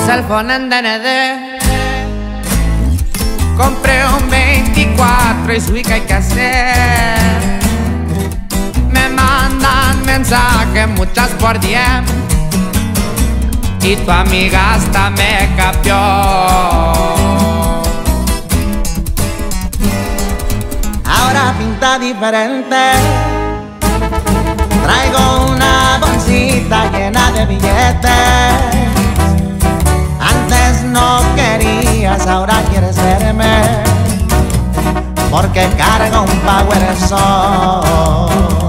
cell phone en DND. Compré un 24 y su hija hay que hacer. Me mandan mensajes muchas por DM y tu amiga hasta me capió. Ahora pinta diferente. Traigo una bolsita llena de billetes. Antes no querías, ahora quieres verme, porque cargo un Power Soul.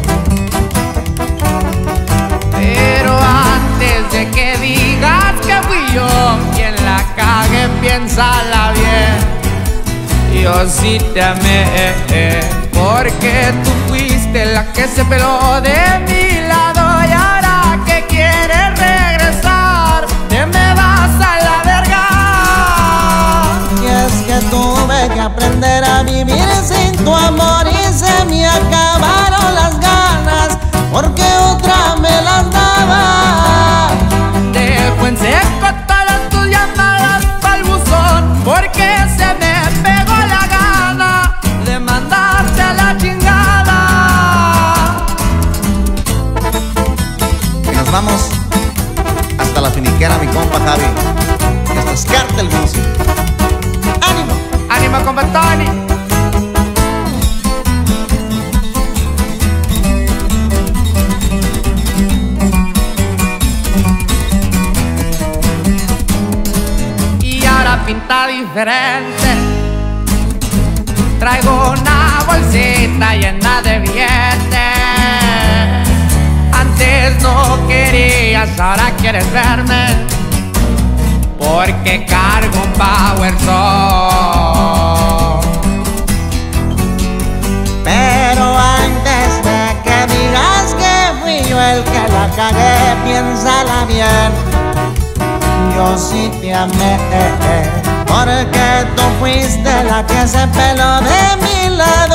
Pero antes de que digas que fui yo quien la cague, piénsala bien. Yo sí te amé, porque tú fuiste la que se peló de mi lado. Y ahora que quieres regresar, te me vas a la verga. Y es que tuve que aprender a vivir sin tu amor y se me acabaron las ganas, porque otra me las daba. Dejo en seco todas tus llamadas pa'l buzón, porque se me pegó la gana de mandarte a la chingada. Y nos vamos hasta la finiquera, mi compa Javi. Esto es Cartel Music. ¡Ánimo! ¡Ánimo, compa Tony! Y ahora pinta diferente. Traigo una bolsita llena de billetes. Antes no querías, ahora quieres verme, porque cargo un Power Soul. Pero antes de que digas que fui yo el que la cagué, piénsala bien. Yo sí te amé, porque tú fuiste la que se peló de mi lado.